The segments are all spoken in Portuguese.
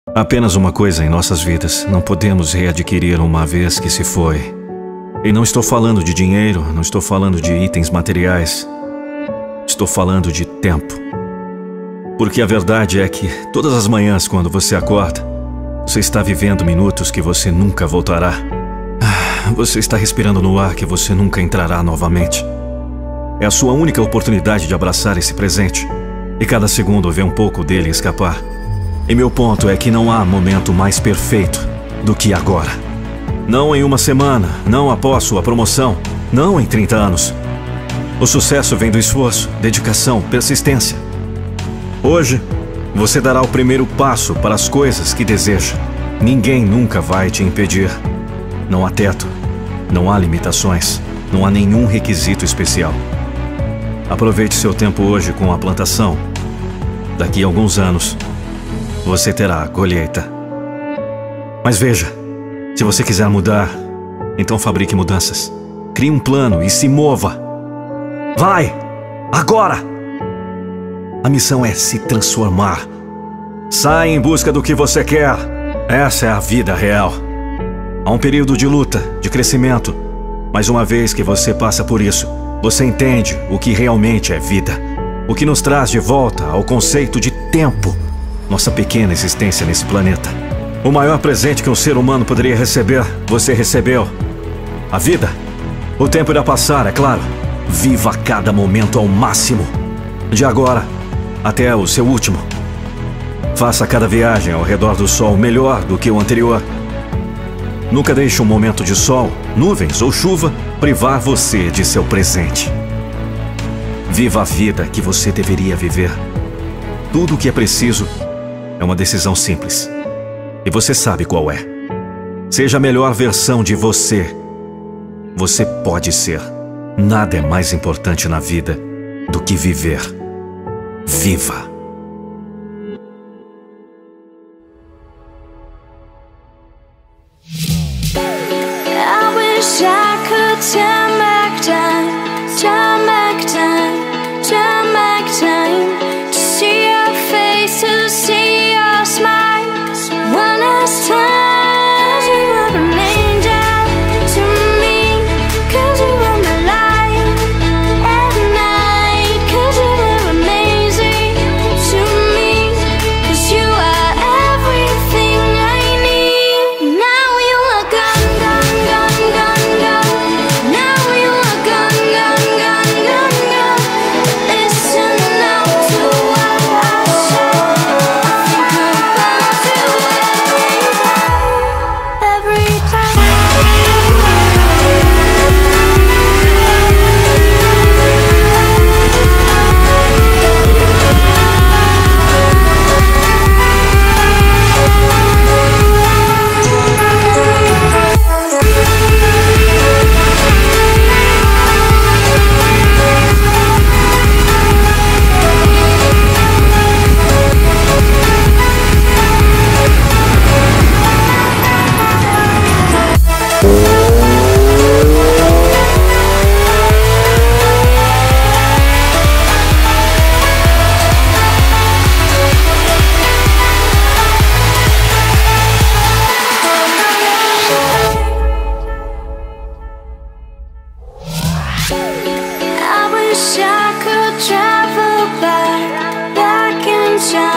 Apenas uma coisa em nossas vidas não podemos readquirir uma vez que se foi. E não estou falando de dinheiro, não estou falando de itens materiais. Estou falando de tempo. Porque a verdade é que todas as manhãs quando você acorda, você está vivendo minutos que você nunca voltará. Você está respirando no ar que você nunca entrará novamente. É a sua única oportunidade de abraçar esse presente. E cada segundo vê um pouco dele escapar. E meu ponto é que não há momento mais perfeito do que agora. Não em uma semana, não após sua promoção, não em 30 anos. O sucesso vem do esforço, dedicação, persistência. Hoje, você dará o primeiro passo para as coisas que deseja. Ninguém nunca vai te impedir. Não há teto, não há limitações, não há nenhum requisito especial. Aproveite seu tempo hoje com a plantação. Daqui a alguns anos, você terá a colheita. Mas veja, se você quiser mudar, então fabrique mudanças. Crie um plano e se mova. Vai! Agora! A missão é se transformar. Saia em busca do que você quer. Essa é a vida real. Há um período de luta, de crescimento. Mas uma vez que você passa por isso, você entende o que realmente é vida. O que nos traz de volta ao conceito de tempo. Nossa pequena existência nesse planeta. O maior presente que um ser humano poderia receber, você recebeu. A vida. O tempo irá passar, é claro. Viva cada momento ao máximo. De agora até o seu último. Faça cada viagem ao redor do sol melhor do que o anterior. Nunca deixe um momento de sol, nuvens ou chuva privar você de seu presente. Viva a vida que você deveria viver. Tudo o que é preciso é uma decisão simples. E você sabe qual é. Seja a melhor versão de você. Você pode ser. Nada é mais importante na vida do que viver. Viva! I wish I could turn back time, turn back time, turn back time, to see your face, to see your smile. One last time, you were an angel to me, 'cause you were my light at night, 'cause you were amazing to me, 'cause you are everything I need. Now you are gone, gone, gone, gone, gone. Now you are gone, gone, gone, gone, gone. Listen now to what I say. I think about you every time. I wish I could travel back in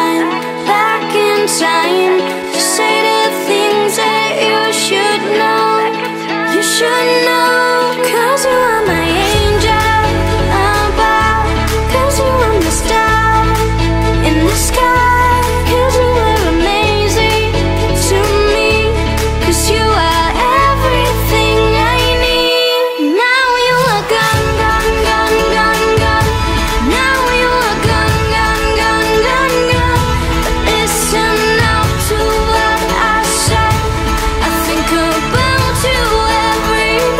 time, to say the things that you should know. You should know, 'cause you are my angel above, 'cause you are my star in the sky, 'cause you were amazing to me, 'cause you are everything I need. Now you are gone, gone, gone, gone, gone. Now you are gone, gone, gone, gone, gone. But listen now to what I say. I think about you every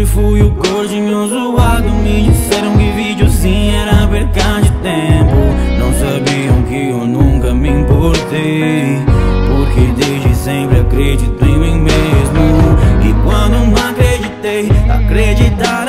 sempre fui o gordinho zoado. Me disseram que vídeo sim era perca de tempo. Não sabiam que eu nunca me importei, porque desde sempre acredito em mim mesmo. E quando não acreditei, acreditar